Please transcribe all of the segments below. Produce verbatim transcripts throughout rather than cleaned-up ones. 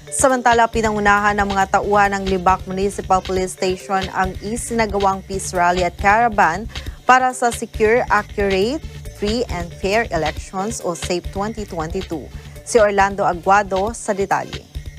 Samantala, pinangunahan ng mga tauhan ng Libak Municipal Police Station ang isinagawang peace rally at caravan para sa secure, accurate, free and fair elections o SAFE twenty twenty-two. Si Orlando Aguado sa detalye.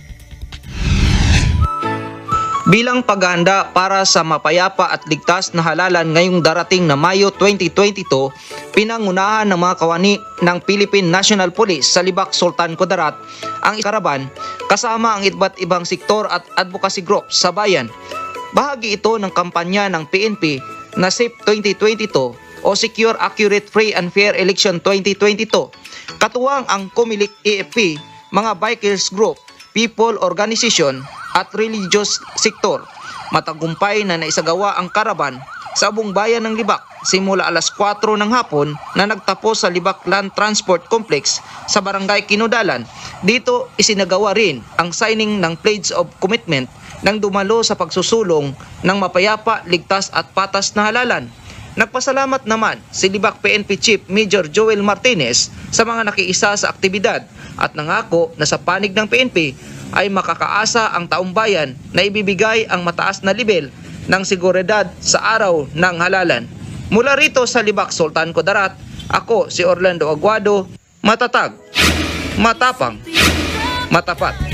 Bilang paghahanda para sa mapayapa at ligtas na halalan ngayong darating na Mayo twenty twenty-two, pinangunahan ng mga kawani ng Philippine National Police sa Libak, Sultan Kudarat ang karaban kasama ang iba't ibang sektor at advocacy group sa bayan. Bahagi ito ng kampanya ng P N P na SAFE twenty twenty-two o Secure, Accurate, Free and Fair Election twenty twenty-two. Katuwang ang Comelec A F P, mga bikers group, people organization at religious sektor. Matagumpay na naisagawa ang karaban sa buong bayan ng Libak simula alas kwatro ng hapon na nagtapos sa Libak Land Transport Complex sa Barangay Kinudalan. Dito isinagawa rin ang signing ng Pledge of Commitment nang dumalo sa pagsusulong ng mapayapa, ligtas at patas na halalan. Nagpasalamat naman si Libak P N P Chief Major Joel Martinez sa mga nakiisa sa aktibidad at nangako na sa panig ng P N P ay makakaasa ang taong bayan na ibibigay ang mataas na level ng seguridad sa araw ng halalan. Mula rito sa Libak, Sultan Kudarat, ako si Orlando Aguado, matatag, matapang, matapat.